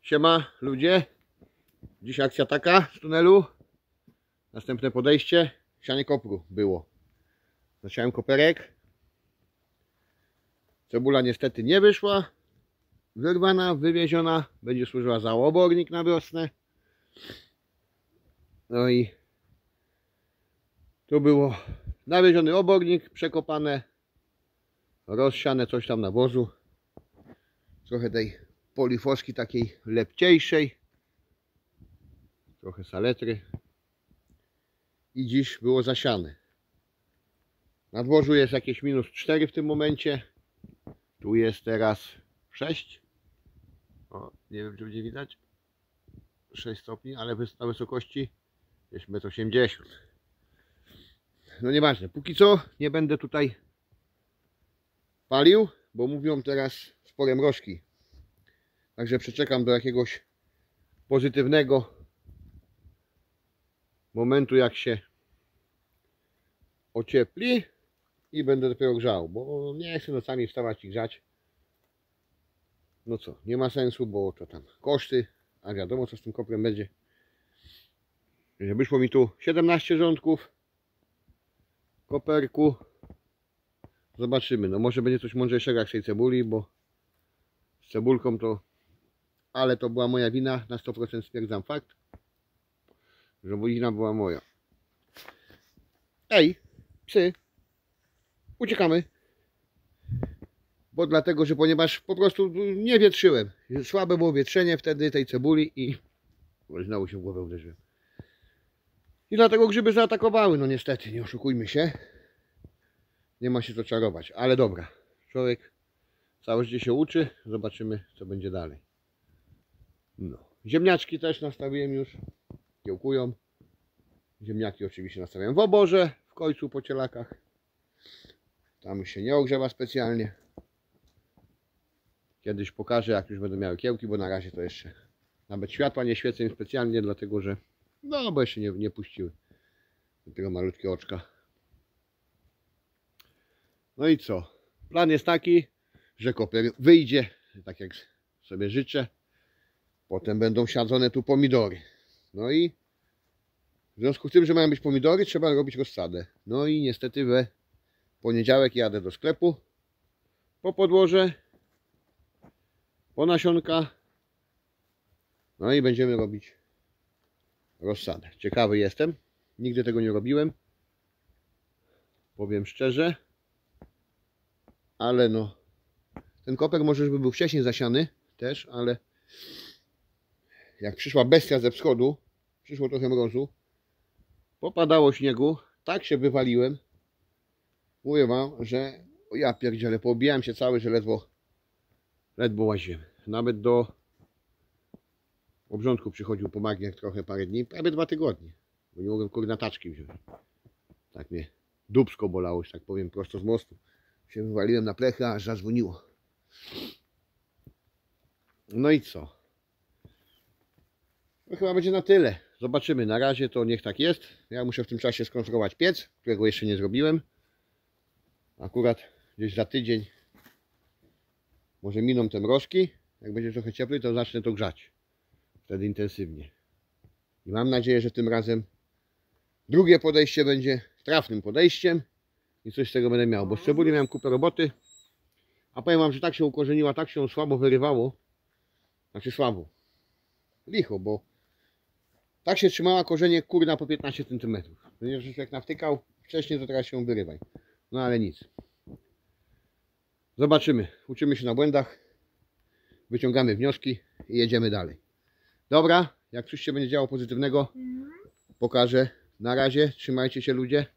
Siema ludzie, dziś akcja taka z tunelu. Następne podejście, sianie kopru było. Zasiałem koperek. Cebula niestety nie wyszła. Wyrwana, wywieziona. Będzie służyła za obornik na wiosnę. No i tu było nawieziony obornik, przekopane, rozsiane coś tam nawozu. Trochę tej polifoski takiej lepciejszej. Trochę saletry. I dziś było zasiane. Na dworzu jest jakieś -4 w tym momencie. Tu jest teraz 6. O, nie wiem, czy będzie widać. 6 stopni, ale na wysokości jest 1,80 m. No nieważne, póki co nie będę tutaj palił, bo mówią teraz spore mrożki. Także przeczekam do jakiegoś pozytywnego momentu, jak się ociepli i będę dopiero grzał, bo nie chcę nocami wstawać i grzać. No co, nie ma sensu, bo to tam koszty, a wiadomo co z tym koprem będzie. Wyszło mi tu 17 rządków koperku. Zobaczymy, no może będzie coś mądrzejszego jak z tej cebuli, bo z cebulką to, ale to była moja wina, na 100% stwierdzam fakt, że wina była moja. Ej, psy, uciekamy. Bo dlatego, że ponieważ po prostu nie wietrzyłem. Słabe było wietrzenie wtedy tej cebuli i znowu się w głowę uderzyłem. I dlatego grzyby zaatakowały, no niestety, nie oszukujmy się. Nie ma się co czarować, ale dobra. Człowiek całe życie się uczy, zobaczymy co będzie dalej. No. Ziemniaczki też nastawiłem już, kiełkują. Ziemniaki oczywiście nastawiałem w oborze, w końcu po cielakach. Tam się nie ogrzewa specjalnie. Kiedyś pokażę, jak już będę miał kiełki, bo na razie to jeszcze nawet światła nie świecę im specjalnie, dlatego że no bo jeszcze nie puściły dopiero malutkie oczka. No i co? Plan jest taki, że koper wyjdzie, tak jak sobie życzę. Potem będą siadzone tu pomidory. No i w związku z tym, że mają być pomidory, trzeba robić rozsadę. No i niestety we poniedziałek jadę do sklepu po podłoże, po nasionka. No i będziemy robić rozsadę. Ciekawy jestem. Nigdy tego nie robiłem. Powiem szczerze. Ale no. Ten koper może by był wcześniej zasiany też, ale jak przyszła bestia ze wschodu, przyszło trochę mrozu, popadało śniegu, tak się wywaliłem. Mówię wam, że o ja pierdzielę, poobijałem się cały, że ledwo łaziłem. Nawet do obrządku przychodził pomagać trochę parę dni, prawie 2 tygodnie. Bo nie mogłem kurde taczki wziąć. Tak mnie dupsko bolało, że tak powiem, prosto z mostu. Się wywaliłem na plechę, aż zadzwoniło. No i co? No chyba będzie na tyle. Zobaczymy. Na razie to niech tak jest. Ja muszę w tym czasie skonstruować piec, którego jeszcze nie zrobiłem. Akurat gdzieś za tydzień może miną te mrożki. Jak będzie trochę cieplej, to zacznę to grzać. Wtedy intensywnie. I mam nadzieję, że tym razem drugie podejście będzie trafnym podejściem i coś z tego będę miał, bo z cebuli miałem kupę roboty, a powiem wam, że tak się ukorzeniła, tak się słabo wyrywało, znaczy słabo, licho, bo tak się trzymała korzenie kurna po 15 cm. Ponieważ jak nawtykał wcześniej, to teraz się wyrywaj. No ale nic. Zobaczymy, uczymy się na błędach, wyciągamy wnioski i jedziemy dalej. Dobra, jak coś się będzie działo pozytywnego, pokażę. Na razie, trzymajcie się ludzie.